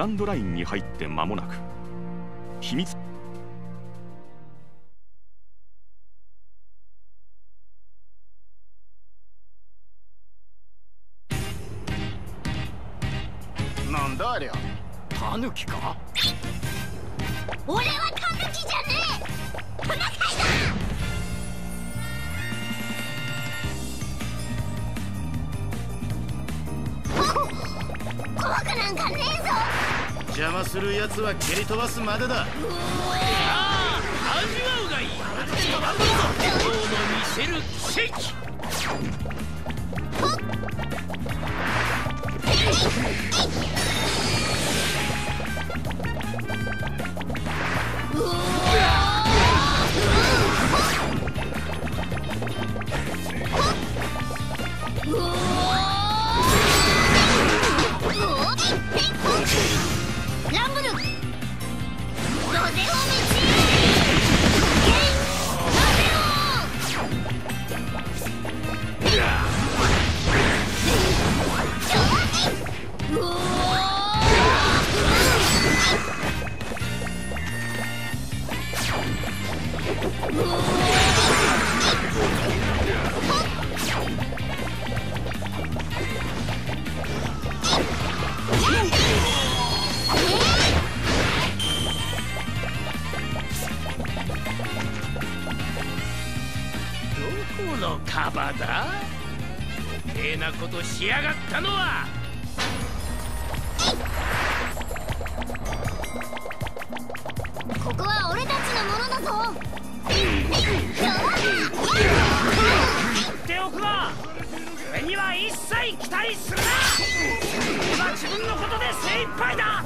ランドラインに入って間もなく秘密。 なんだありゃ、タヌキか？ 俺はタヌキじゃねえ、トナカイだ。怖くなんかねえぞ。 邪魔するやつは蹴り飛ばすまでだ。 さあ味わうがいい。今日の見せる奇跡。 ランブルロゼオメどこのカバだ？ええなことしやがったのは。 ここは俺たちのものだぞ。 言っておくが、俺には一切期待するな。俺は自分のことで精一杯だ。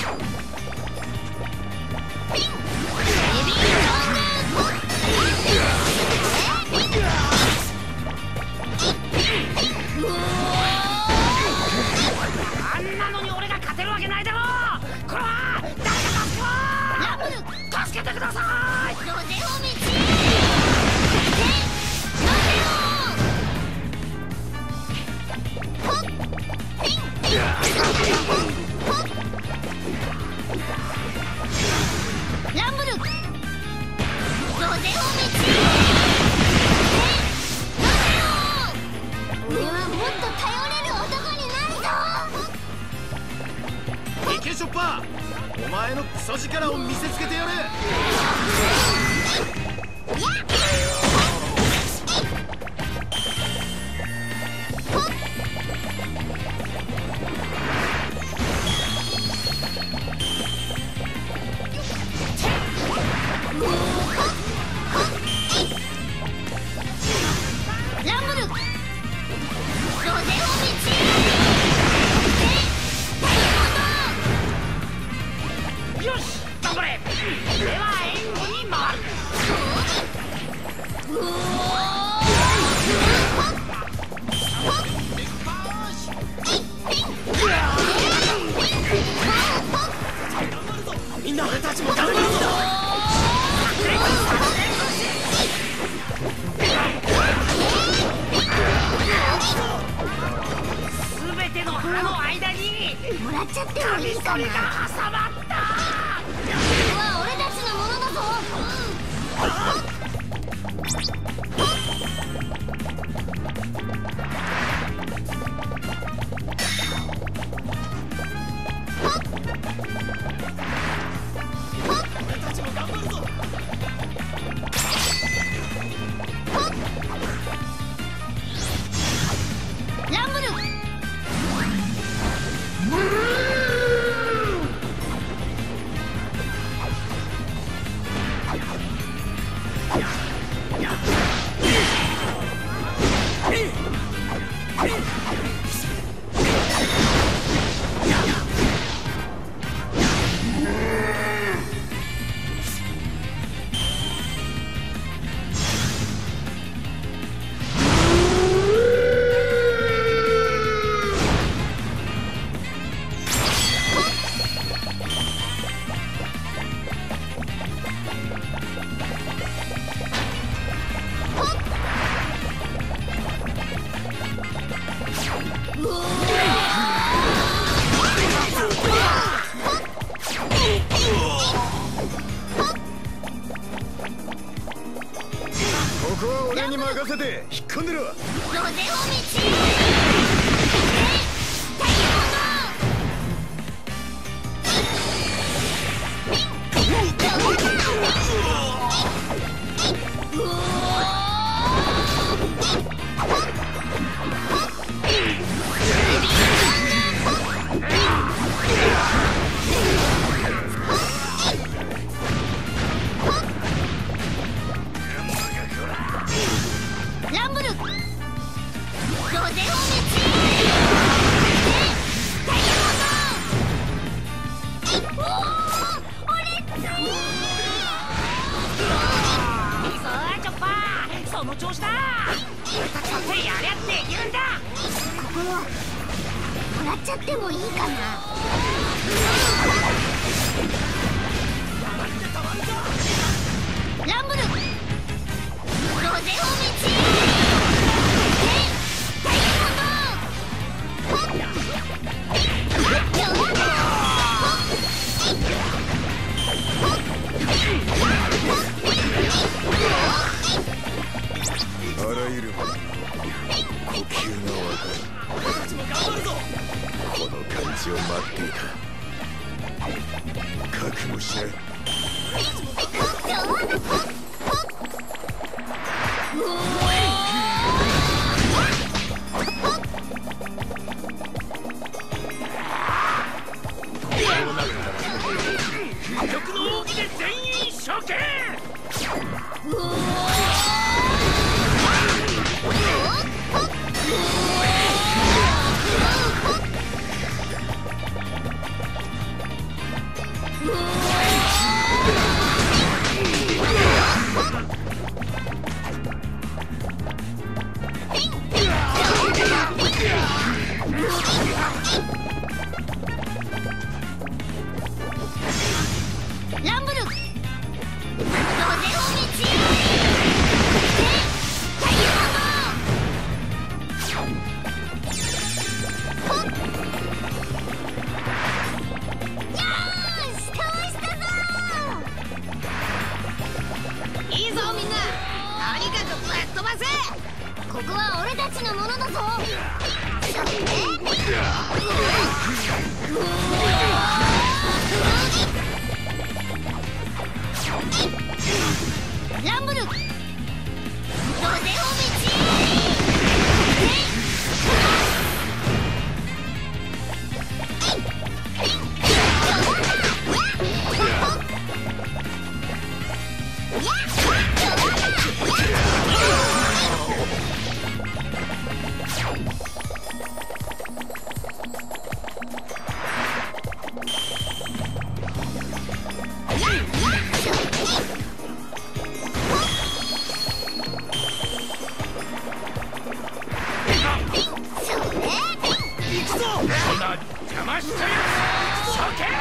あんなのに俺が勝てるわけないだろう。これは誰か助けてください。 ロゼオメチランブルロゼオメチ俺はもっと頼れる男になるぞ。 イケショッパー、お前のクソ力を見せつけてやれ。 ランブルロゼオメチよし、頑張れ。では援護に回る。 みんな俺たちも頑張るぞ。 すべての歯の間にもらっちゃってもカミいいかな。 ソリが挟まった。 ここは俺たちのものだぞ。 俺たちも頑張るぞ。 ランブルここは俺に任せて引っ込んでろ。 ロゼオ道ランブルロゼオ道その調子だ。俺たちだってやりゃできるんだ。 ここもらっちゃってもいいかな。ランブルロゼオ道あらゆるもの呼吸がわかる。 俺たちも頑張るぞ。 この感じを待っていた。覚悟しな。 破局の奥義で全員処刑。 ランブルロゼオ道いいぞみんな、とにかくぶっ飛ばせ。ここは俺たちのものだぞ。ランブルロゼオ道邪魔したやつ処刑。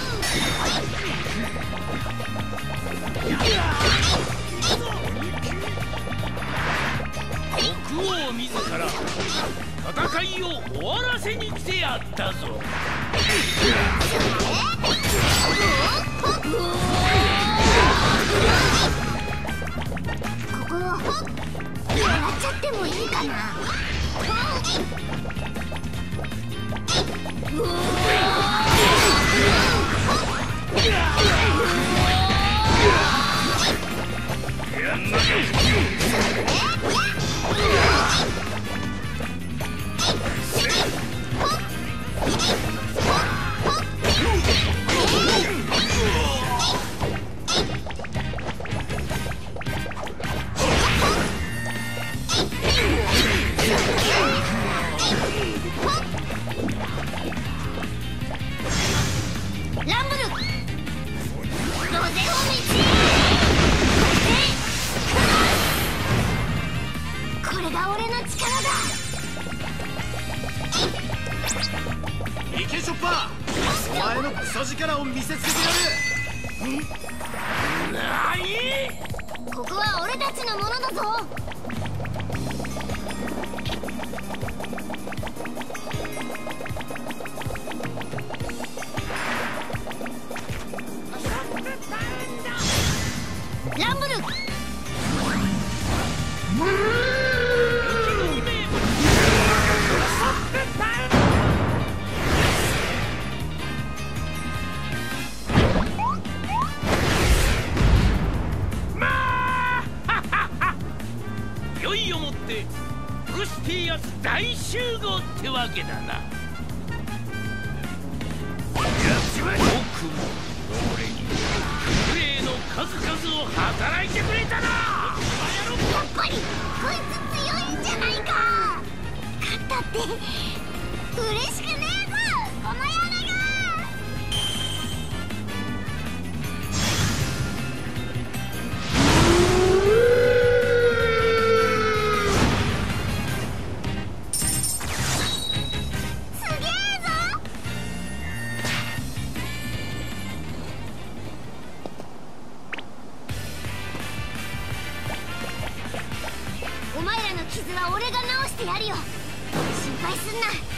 国王自ら戦いを終わらせに来てやったぞ。 ここをもらっちゃってもいいかな。ランブルロゼオ道これが俺の力だ。 行けショッパー、お前のクソ力を見せつけてやる。 なに？ ここは俺たちのものだぞ。ランブルロゼオ道勢いを持ってフシティアス大集合ってわけだな。やっちまえ。よくも俺にプレーの数々を働いてくれたな。 やっぱりこいつ強いんじゃないか。勝ったって嬉しくねえぞこの野郎が。お前らの傷は俺が治してやるよ。心配すんな。